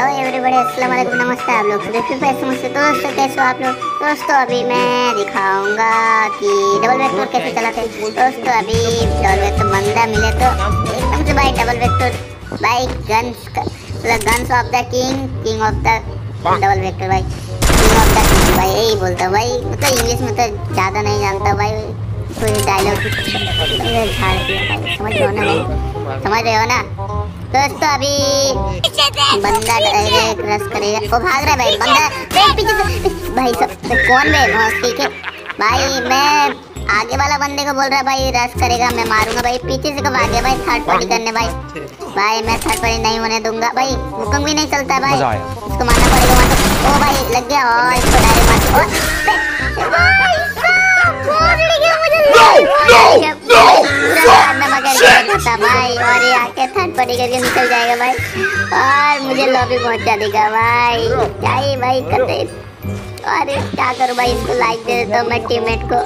Everybody, अस्सलाम वालेकुम, नमस्ते आप लोग। मुझसे दोस्तों कैसे हो आप लोग। दोस्तों अभी मैं दिखाऊंगा कि डबल वेक्टर कैसे चलाते हैं। दोस्तों अभी डबल वेक्टर बंदा मिले तो एकदम से भाई डबल वेक्टर भाई guns of the king of the double vector भाई, किंग ऑफ द किंग भाई, यही बोलता भाई। मतलब इंग्लिश में तो ज़्यादा नहीं जानता भाई, कोई डायलॉग झाड़ दिया भाई, समझ रहे हो ना भाई, समझ रहे हो ना। दोस्तों अभी बंदा डायरेक्ट रश करेगा, वो भाग रहा है भाई, बंदा पीछे से भाई सब कौन बे ठीक है भाई। मैं आगे वाला बंदे को बोल रहा है भाई रश करेगा, मैं मारूंगा भाई। पीछे से कब आ गया भाई थर्ड पार्टी करने भाई। मैं थर्ड पार्टी नहीं होने दूंगा भाई, हुक्म भी नहीं चलता भाई, इसको मारना पड़ेगा। मतलब ओ भाई लग गया और इसको डायरेक्ट भाई, और ये आके थर्ड पार्टी करके निकल जाएगा भाई, और मुझे लॉबी पहुंचा देगा भाई। क्या ही भाई करते, अरे क्या करूं भाई, इसको लाइक दे देता हूं मैं टीममेट को।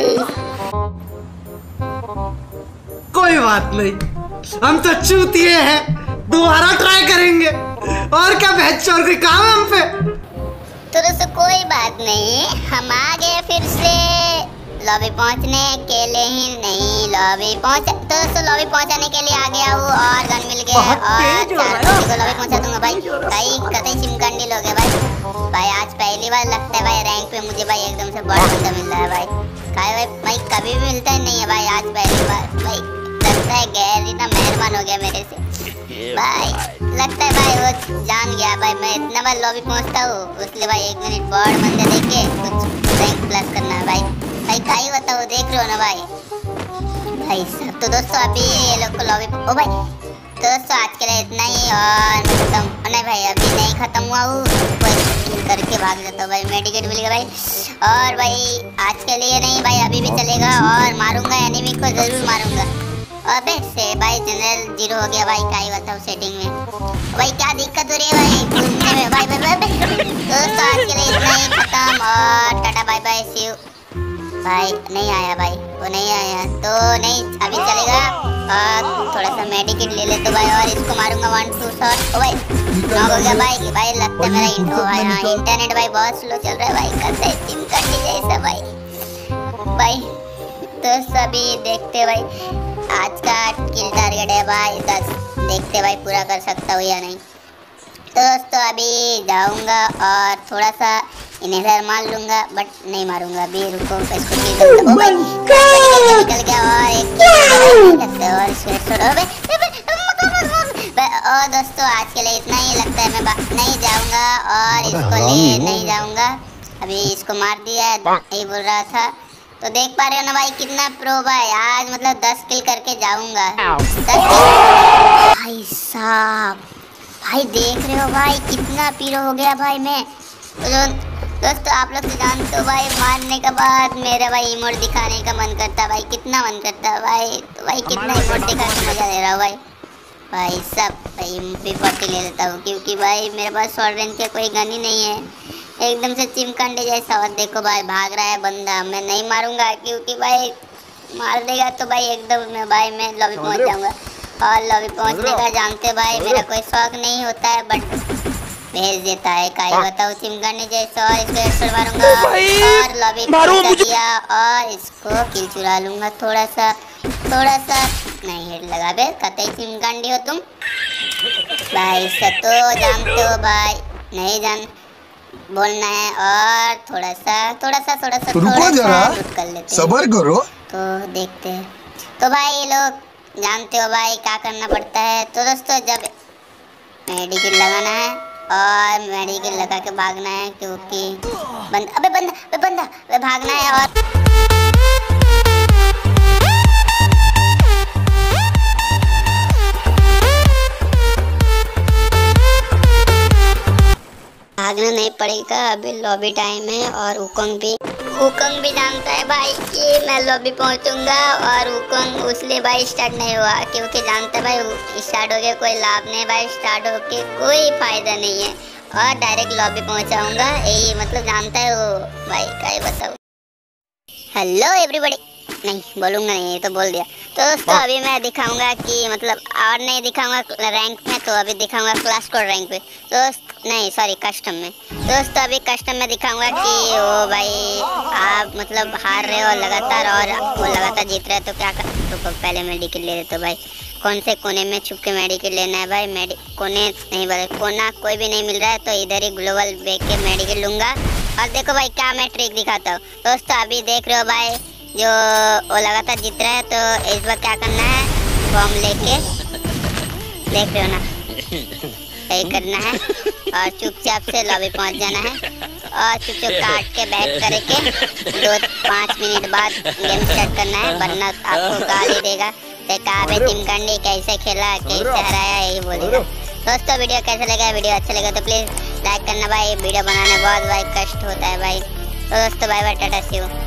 कोई बात नहीं, हम तो चूतिए हैं, दोबारा ट्राई करेंगे। और क्या बहस कोई काम है हम पे। तो दोस्तों कोई बात नहीं, हम आ गए फिर से लॉबी पहुंचने के लिए ही नहीं, लॉबी पहुंचा तो दोस्तों लॉबी पहुंचाने के लिए आ गया हूँ, और गन मिल गया और को लॉबी पहुंचा दूंगा भाई। कई चिमकंडी लोग है भाई, आज पहली बार लगता है भाई रैंक पे मुझे भाई एकदम से बड़ा बंदा मिल रहा है भाई। भाई कभी भी मिलता ही नहीं है भाई, आज पहली बार भाई। लगता है गैर इतना मेहरबान हो गया मेरे से भाई, लगता है भाई वो जान गया भाई मैं इतना बार लॉबी पहुंचता हूँ, इसलिए भाई 1 मिनट बॉर्ड बंदे देख के कुछ रैंक प्लस करना है भाई। क्या ही बताओ, देख रहे हो ना भाई सब। तो दोस्तों अभी ये लोग को लॉबी ओ भाई, तो दोस्तों आज के लिए इतना ही, और खत्म नहीं भाई, अभी नहीं खत्म हुआ हूँ, करके भाग जाता हूँ भाई। मेडिकेट मिल गया भाई, और भाई आज के लिए नहीं भाई, अभी भी चलेगा, और मारूंगा एनिमी को जरूर मारूंगा। अबे से भाई जनरल 0 हो गया भाई, क्या ही बताओ सेटिंग में भाई, क्या दिक्कत हो रही है भाई घूमने में भाई। दोस्तों आज के लिए इतना ही, खत्म, और टाटा बाय बाय सी यू भाई। नहीं आया भाई, वो नहीं आया तो नहीं, अभी चलेगा। और थोड़ा सा मेडिकेट ले ले तो भाई, और इसको मारूंगा 1-2 शॉट। ओ भाई नॉक हो गया भाई लगता है मेरा इंट्रो भाई। हाँ इंटरनेट भाई बहुत स्लो चल रहा है भाई, करते है चिमकंडी जैसा भाई। तो सभी देखते भाई, आज का किल टारगेट है भाई 10, देखते भाई पूरा कर सकता हूँ या नहीं। तो दोस्तों अभी जाऊंगा और थोड़ा सा इन्हेलर मार लूंगा, बट नहीं मारूंगा अभी, रुको इसको निकल गया, और और दोस्तों आज के लिए इतना ही, लगता है मैं नहीं जाऊंगा, और इसको ले नहीं जाऊंगा, अभी इसको मार दिया है, यही बोल रहा था। तो देख पा रहे हो ना भाई कितना प्रो भाई, आज मतलब 10 किल करके जाऊंगा। भाई साहब भाई देख रहे हो भाई कितना पीरो हो गया भाई मैं। तो दोस्तों आप लोग तो जानते हो भाई, मारने के बाद मेरा भाई इमोट दिखाने का मन करता भाई, कितना मन करता है भाई। तो भाई कितना इमोट दिखा के मजा ले रहा हूँ भाई सब भाई P40 ले लेता हूँ, क्योंकि भाई मेरे पास शॉर्ट रेंज के कोई गन ही नहीं है, एकदम से चिमकंडे जैसा। और देखो भाई भाग रहा है बंदा, मैं नहीं मारूंगा क्योंकि भाई मार देगा तो भाई एकदम में भाई मैं लॉबी पहुंच जाऊंगा, और लॉबी पहुंचने का जानते भाई मेरा कोई शौक नहीं होता है, बट भेज देता है, क्या ही बताओ चिमकंडे जैसा। और इसको हेडशॉट मारूंगा और लॉबी पहुंचा दिया, और इसको किल चुरा लूंगा थोड़ा सा नहीं हेड लगा बे, कतई चिमकंडी हो तुम भाई सब तो जानते हो भाई, नहीं जान बोलना है। और थोड़ा सा कर लेते, सब्र करो। तो देखते हैं। तो भाई ये लोग जानते हो भाई क्या करना पड़ता है। तो दोस्तों जब मेडिकेट लगाना है, और मेडिकेट लगा के भागना है, क्योंकि बंदा भागना है, और भागना नहीं पड़ेगा, अभी लॉबी टाइम है। और उकंग भी जानता है भाई कि मैं लॉबी पहुंचूंगा, और उकंग उसलिए भाई स्टार्ट नहीं हुआ, क्योंकि जानता है भाई स्टार्ट हो गया कोई लाभ नहीं भाई, स्टार्ट होके कोई फायदा नहीं है, और डायरेक्ट लॉबी पहुंचाऊंगा, यही मतलब जानता है वो भाई, क्या बताऊँ। हेलो एवरीबॉडी, नहीं बोलूँगा नहीं, ये तो बोल दिया। दोस्तों अभी मैं दिखाऊंगा कि मतलब और नहीं दिखाऊंगा रैंक में, तो अभी दिखाऊंगा क्लास कोड रैंक पे नहीं सॉरी कस्टम में। दोस्तों अभी कस्टम में दिखाऊंगा कि वो भाई आप मतलब हार रहे हो लगातार और वो लगातार जीत रहे हो, तो क्या कर, तो पहले मेडिकल ले रहे। तो भाई कौन से कोने में छुप के मेडिकल लेना है भाई, कोने नहीं बोले कोना कोई भी नहीं मिल रहा है, तो इधर ही ग्लोबल बेच के मेडिकल लूँगा। और देखो भाई क्या मैं ट्रिक दिखाता हूँ। दोस्तों अभी देख रहे हो भाई जो वो लगातार जीत रहा है, तो इस बार क्या करना है, बॉम्ब लेके देख रहे हो ना, यही करना है और चुपचाप से लॉबी पहुंच जाना है और चुपचाप काट के बैक करके 2-5 मिनट बाद गेम स्टार्ट करना है, वरना आपको गाली देगा कहाँ पे टीम कंडी कैसे खेला कैसे हराया यही बोलेगा। दोस्तों वीडियो कैसा लगा, वीडियो अच्छा लगा तो प्लीज लाइक करना भाई, वीडियो बनाने बहुत भाई कष्ट होता है भाई। तो दोस्तों बाय बाय, टाटा सी यू।